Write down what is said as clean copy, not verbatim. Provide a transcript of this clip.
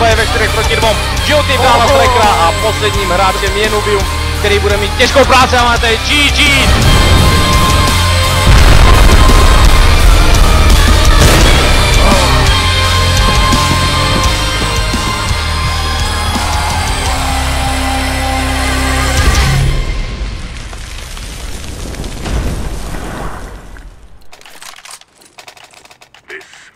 boje ve 4 proti 2. Žlutý dál na Strikera a posledním hráčem je Nubium, který bude mít těžkou práci a máte GG. This